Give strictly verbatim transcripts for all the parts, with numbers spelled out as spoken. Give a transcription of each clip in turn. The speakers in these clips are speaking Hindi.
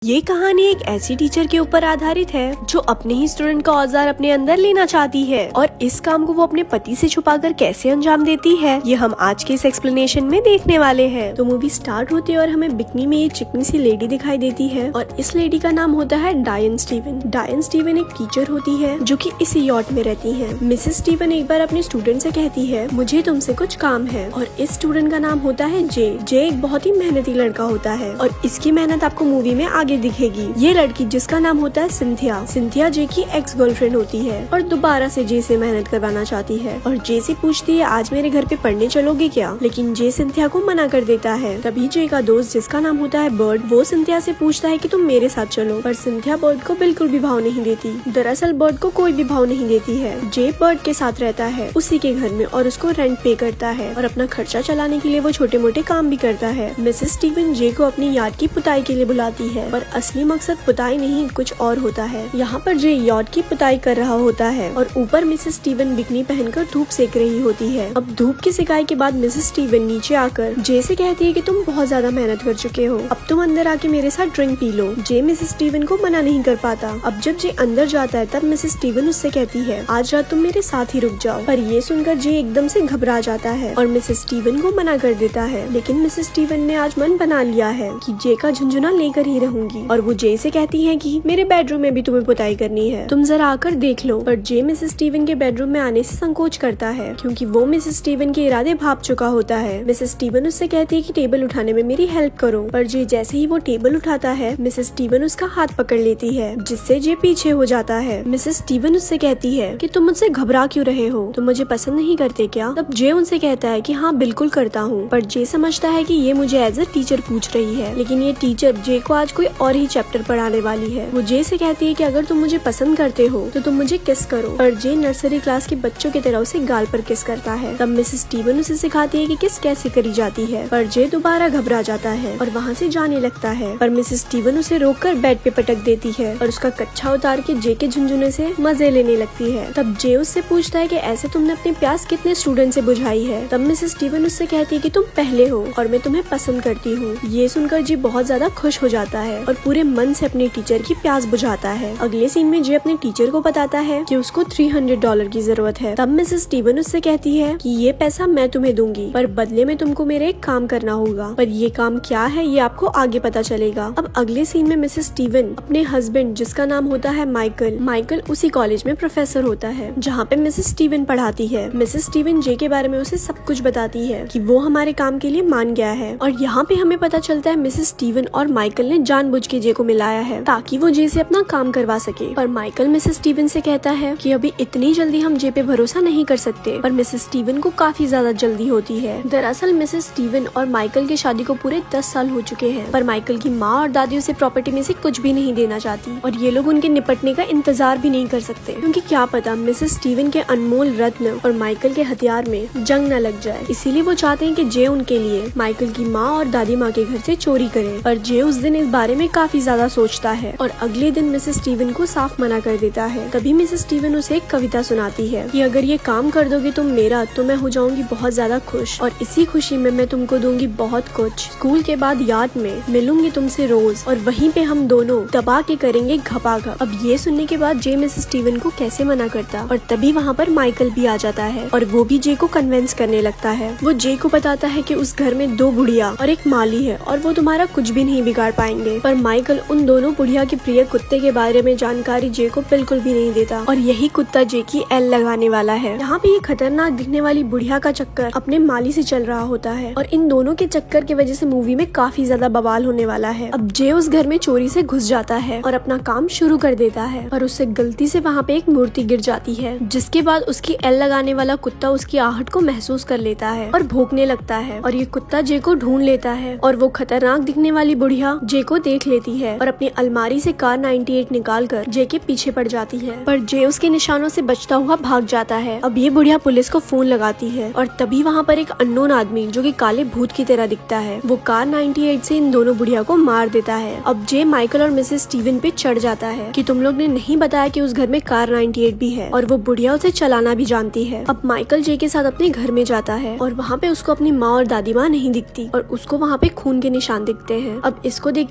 ये कहानी एक ऐसी टीचर के ऊपर आधारित है जो अपने ही स्टूडेंट का औजार अपने अंदर लेना चाहती है और इस काम को वो अपने पति से छुपाकर कैसे अंजाम देती है, ये हम आज के इस एक्सप्लेनेशन में देखने वाले हैं। तो मूवी स्टार्ट होती है और हमें बिकनी में एक चिकनी सी लेडी दिखाई देती है और इस लेडी का नाम होता है डायन स्टीवन। डायन स्टीवन एक टीचर होती है जो कि इस यॉट में रहती है। मिसेस स्टीवन एक बार अपने स्टूडेंट से कहती है, मुझे तुमसे कुछ काम है, और इस स्टूडेंट का नाम होता है जे। जे एक बहुत ही मेहनती लड़का होता है और इसकी मेहनत आपको मूवी में आगे दिखेगी। ये लड़की जिसका नाम होता है सिंथिया, सिंथिया जे की एक्स गर्लफ्रेंड होती है और दोबारा से जे से मेहनत करवाना चाहती है और जे से पूछती है, आज मेरे घर पे पढ़ने चलोगे क्या? लेकिन जे सिंथिया को मना कर देता है। तभी जे का दोस्त जिसका नाम होता है बर्ड, वो सिंथिया से पूछता है कि तुम मेरे साथ चलो, पर सिंथिया बर्ड को बिल्कुल भी भाव नहीं देती। दरअसल बर्ड को कोई भी भाव नहीं देती है। जे बर्ड के साथ रहता है उसी के घर में और उसको रेंट पे करता है और अपना खर्चा चलाने के लिए वो छोटे मोटे काम भी करता है। मिसेस स्टीवन जे को अपनी यार्ड की पुताई के लिए बुलाती है और असली मकसद पुताई नहीं कुछ और होता है। यहाँ पर जे यार्ड की पुताई कर रहा होता है और ऊपर मिसेस स्टीवन बिकनी पहनकर धूप सेक रही होती है। अब धूप की सिकाई के बाद मिसेस स्टीवन नीचे आकर जे से कहती है कि तुम बहुत ज्यादा मेहनत कर चुके हो, अब तुम अंदर आके मेरे साथ ड्रिंक पी लो। जे मिसेस स्टीवन को मना नहीं कर पाता। अब जब जे अंदर जाता है तब मिसेस स्टीवन उससे कहती है, आज रात तुम मेरे साथ ही रुक जाओ, पर ये सुनकर जे एकदम से घबरा जाता है और मिसेस स्टीवन को मना कर देता है। लेकिन मिसेस स्टीवन ने आज मन बना लिया है कि जे का झुंझुना लेकर ही रहूंगी और वो जे से कहती है कि मेरे बेडरूम में भी तुम्हें पुताई करनी है, तुम जरा आकर देख लो। पर जे मिसेस स्टीवन के बेडरूम में आने से संकोच करता है क्योंकि वो मिसेस स्टीवन के इरादे भाप चुका होता है। मिसेस स्टीवन उससे कहती है कि टेबल उठाने में मेरी हेल्प करो, पर जे जैसे ही वो टेबल उठाता है मिसेस स्टीवन उसका हाथ पकड़ लेती है जिससे जे पीछे हो जाता है। मिसेस स्टीवन उससे कहती है कि तुम मुझसे घबरा क्यों रहे हो, तुम मुझे पसंद नहीं करते क्या? तब जे उनसे कहता है कि हाँ बिल्कुल करता हूँ, पर जे समझता है कि ये मुझे एज अ टीचर पूछ रही है, लेकिन ये टीचर जे को आज कोई और ही चैप्टर पढ़ाने वाली है। वो जे से कहती है कि अगर तुम मुझे पसंद करते हो तो तुम मुझे किस करो, पर जे नर्सरी क्लास के बच्चों की तरह उसे गाल पर किस करता है। तब मिसेस स्टीवन उसे सिखाती है कि किस कैसे करी जाती है, पर जे दोबारा घबरा जाता है और वहाँ से जाने लगता है। पर मिसेस स्टीवन उसे रोककर बेड पे पटक देती है और उसका कच्छा उतार के जे के झुंझुने से मजे लेने लगती है। तब जे उससे पूछता है कि ऐसे तुमने अपनी प्यास कितने स्टूडेंट से बुझाई है? तब मिसेस स्टीवन उससे कहती है कि तुम पहले हो और मैं तुम्हें पसंद करती हूँ। ये सुनकर जे बहुत ज्यादा खुश हो जाता है और पूरे मन से अपने टीचर की प्यास बुझाता है। अगले सीन में जे अपने टीचर को बताता है कि उसको तीन सौ डॉलर की जरूरत है। तब मिसेस स्टीवन उससे कहती है कि ये पैसा मैं तुम्हें दूंगी, पर बदले में तुमको मेरे एक काम करना होगा, पर ये काम क्या है ये आपको आगे पता चलेगा। अब अगले सीन में मिसेस स्टीवन अपने हस्बैंड जिसका नाम होता है माइकल, माइकल उसी कॉलेज में प्रोफेसर होता है जहाँ पे मिसेस स्टीवन पढ़ाती है। मिसेस स्टीवन जे के बारे में उसे सब कुछ बताती है कि वो हमारे काम के लिए मान गया है और यहाँ पे हमें पता चलता है मिसेस स्टीवन और माइकल ने जानबूझ के जे को मिलाया है ताकि वो जे से अपना काम करवा सके। पर माइकल मिसेस स्टीवन से कहता है कि अभी इतनी जल्दी हम जे पे भरोसा नहीं कर सकते, पर मिसेस स्टीवन को काफी ज्यादा जल्दी होती है। दरअसल मिसेस स्टीवन और माइकल की शादी को पूरे दस साल हो चुके हैं, पर माइकल की माँ और दादी उसे प्रॉपर्टी में से कुछ भी नहीं देना चाहती और ये लोग उनके निपटने का इंतजार भी नहीं कर सकते क्योंकि क्या पता मिसेस स्टीवन के अनमोल रत्न और माइकल के हथियार में जंग न लग जाए। इसीलिए वो चाहते हैं कि जे उनके लिए माइकल की माँ और दादी माँ के घर से चोरी करे। पर जे उस दिन इस बारे में काफी ज्यादा सोचता है और अगले दिन मिसेस स्टीवन को साफ मना कर देता है। तभी मिसेस स्टीवन उसे एक कविता सुनाती है कि अगर ये काम कर दोगे तुम मेरा तो मैं हो जाऊंगी बहुत ज्यादा खुश और इसी खुशी में मैं तुमको दूंगी बहुत कुछ। स्कूल के बाद याद में मिलूंगी तुमसे रोज और वहीं पे हम दोनों दबा के करेंगे घपाघप। अब ये सुनने के बाद जे मिसेस स्टीवन को कैसे मना करता और तभी वहाँ पर माइकल भी आ जाता है और वो भी जे को कन्विंस करने लगता है। वो जे को बताता है कि उस घर में दो बुढ़िया और एक माली है और वो तुम्हारा कुछ भी नहीं बिगाड़ पाएंगे। पर माइकल उन दोनों बुढ़िया के प्रिय कुत्ते के बारे में जानकारी जे को बिल्कुल भी नहीं देता और यही कुत्ता जे की एल लगाने वाला है। यहाँ पे ये खतरनाक दिखने वाली बुढ़िया का चक्कर अपने माली से चल रहा होता है और इन दोनों के चक्कर की वजह से मूवी में काफी ज्यादा बवाल होने वाला है। अब जे उस घर में चोरी से घुस जाता है और अपना काम शुरू कर देता है और उससे गलती से वहाँ पे एक मूर्ति गिर जाती है जिसके बाद उसकी एल लगाने वाला कुत्ता उसकी आहट को महसूस कर लेता है और भौंकने लगता है और ये कुत्ता जे को ढूंढ लेता है और वो खतरनाक दिखने वाली बुढ़िया जे को देख लेती है और अपनी अलमारी से कार अट्ठानवे निकाल कर जे के पीछे पड़ जाती है, पर जे उसके निशानों से बचता हुआ भाग जाता है। अब ये बुढ़िया पुलिस को फोन लगाती है और तभी वहाँ पर एक अननोन आदमी जो कि काले भूत की तरह दिखता है वो कार अट्ठानवे से इन दोनों बुढ़िया को मार देता है। अब जे माइकल और मिसेस स्टीवन पे चढ़ जाता है कि तुम लोग ने नहीं बताया कि उस घर में कार अट्ठानवे भी है और वो बुढ़िया उसे चलाना भी जानती है। अब माइकल जे के साथ अपने घर में जाता है और वहाँ पे उसको अपनी माँ और दादी माँ नहीं दिखती और उसको वहाँ पे खून के निशान दिखते हैं। अब इसको देख के वो जे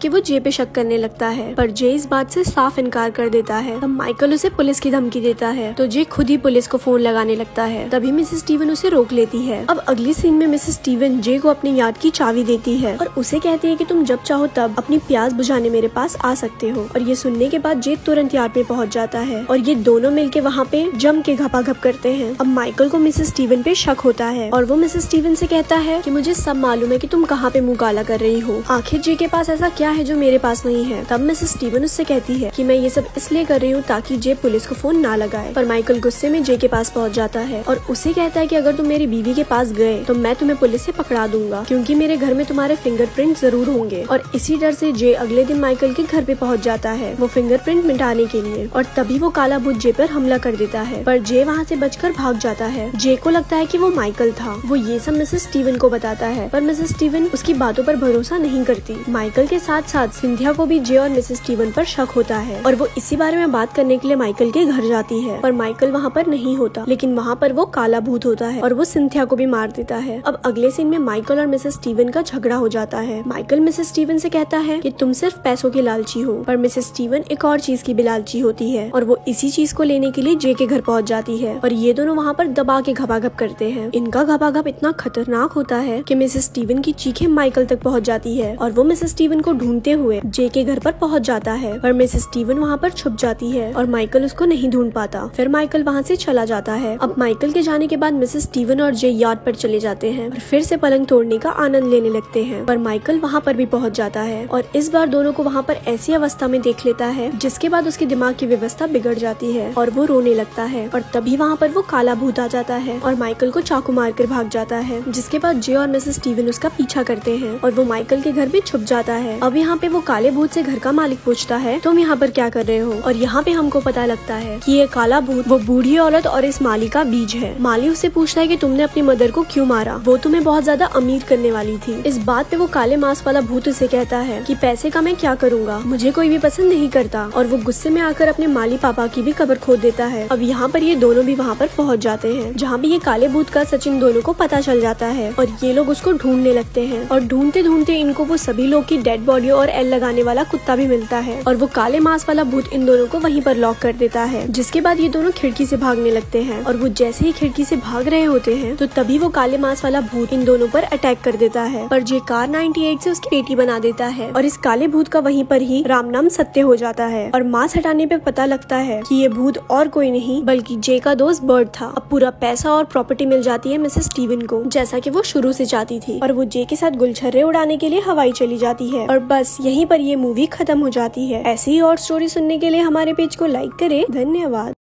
पे शक करने लगता है, पर जे इस बात से साफ इनकार कर देता है। तब माइकल उसे पुलिस की धमकी देता है, तो जे खुद ही पुलिस को फोन लगाने लगता है। तभी मिसेस स्टीवन उसे रोक लेती है। अब अगली सीन में मिसेस स्टीवन जे को अपनी याद की चाबी देती है और उसे कहती है कि तुम जब चाहो तब अपनी प्यास बुझाने मेरे पास आ सकते हो। और ये सुनने के बाद जे तुरंत यार्ड में पहुंच जाता है और ये दोनों मिलके वहाँ पे जम के घपाघप करते हैं। अब माइकल को मिसेस स्टीवन पे शक होता है और वो मिसेस स्टीवन से कहता है कि मुझे सब मालूम है कि तुम कहाँ पे मुंह काला कर रही हो। आखिर जे के पास ऐसा क्या है जो मेरे पास नहीं है। तब मिसेस स्टीवन उससे कहती है कि मैं ये सब इसलिए कर रही हूँ ताकि जे पुलिस को फोन ना लगाए। पर माइकल गुस्से में जे के पास पहुँच जाता है और उसे कहता है कि अगर तुम मेरी बीवी के पास गए तो मैं तुम्हें पुलिस से पकड़ा दूंगा, क्योंकि मेरे घर में तुम्हारे फिंगरप्रिंट जरूर होंगे। और इसी डर से जे अगले दिन माइकल के घर पे पहुँच जाता है वो फिंगरप्रिंट मिटाने के लिए। और तभी वो काला भूत जे पर हमला कर देता है, पर जे वहाँ से बचकर भाग जाता है। जे को लगता है कि वो माइकल था। वो ये सब मिसेस स्टीवन को बताता है, पर मिसेस स्टीवन उसकी बातों पर भरोसा नहीं करती। माइकल के साथ साथ सिंथिया को भी जे और मिसेस स्टीवन पर शक होता है और वो इसी बारे में बात करने के लिए माइकल के घर जाती है। पर माइकल वहाँ पर नहीं होता, लेकिन वहाँ पर वो काला भूत होता है और वो सिंथिया को भी मार देता है। अब अगले सीन में माइकल और मिसेस स्टीवन का झगड़ा हो जाता है। माइकल मिसेस स्टीवन से कहता है कि तुम सिर्फ पैसों के लालची हो, पर मिसेस स्टीवन एक और चीज की भी लालची होती है और वो इसी चीज को लेने के लिए जे के घर पहुँच जाती है। और ये दोनों वहाँ पर दबा के घपाघप करते हैं। इनका घपाघप इतना खतरनाक होता है कि मिसेस स्टीवन की चीखें माइकल तक पहुँच जाती है और वो मिसेस स्टीवन को ढूंढते हुए जे के घर पर पहुँच जाता है। पर मिसेस स्टीवन वहाँ पर छुप जाती है और माइकल उसको नहीं ढूंढ पाता। फिर माइकल वहाँ से चला जाता है। अब माइकल के जाने के बाद मिसेस स्टीवन और जे यार्ड पर चले जाते हैं और फिर से पलंग तोड़ने का आनंद लेने लगते हैं। पर माइकल वहाँ पर भी पहुँच जाता है और इस बार दोनों को वहाँ पर ऐसी अवस्था में देख लेता है जिसके बाद उसके दिमाग की व्यवस्था बिगड़ जाती है और वो रोने लगता है। और तभी वहाँ पर वो काला भूत आ जाता है और माइकल को चाकू मार कर भाग जाता है, जिसके बाद जे और मिसेस स्टीवन उसका पीछा करते हैं और वो माइकल के घर में छुप जाता है। अब यहाँ पे वो काले भूत से घर का मालिक पूछता है तुम यहाँ पर क्या कर रहे हो। और यहाँ पे हमको पता लगता है कि ये काला भूत वो बूढ़ी औरत और इस माली का बीज है। माली उससे पूछता है कि तुमने अपनी मदर को क्यों मारा, वो तुम्हें बहुत ज्यादा अमीर करने वाली थी। इस बात पे वो काले मांस वाला भूत उसे कहता है कि पैसे का मैं क्या करूँगा, मुझे कोई भी पसंद नहीं करता। और वो गुस्से में आकर अपने माली पापा की भी कब्र खोद देता है। अब यहाँ पर ये दोनों भी वहाँ पर पहुँच जाते हैं जहाँ भी ये काले भूत का सच इन दोनों को पता चल जाता है और ये लोग उसको ढूंढने लगते हैं। और ढूंढते ढूंढते इनको वो सभी लोग की डेड बॉडी और एल लगाने वाला कुत्ता भी मिलता है और वो काले मांस वाला भूत इन दोनों को वहीं पर लॉक कर देता है, जिसके बाद ये दोनों खिड़की से भागने लगते हैं। और वो जैसे ही खिड़की से भाग रहे होते हैं तो तभी वो काले मांस वाला भूत इन दोनों पर अटैक कर देता है, पर जे कार अट्ठानवे से उसकी पेटी बना देता है और इस काले भूत का वहीं पर ही राम नाम सत्य हो जाता है। और मांस हटाने पे पता लगता है कि ये भूत और कोई नहीं बल्कि जे का दोस्त बर्ड था। अब पूरा पैसा और प्रॉपर्टी मिल जाती है मिसेस स्टीवन को, जैसा कि वो शुरू से चाहती थी, और वो जे के साथ गुलछर्रे उड़ाने के लिए हवाई चली जाती है। और बस यहीं पर ये मूवी खत्म हो जाती है। ऐसी ही और स्टोरी सुनने के लिए हमारे पेज को लाइक करें। धन्यवाद।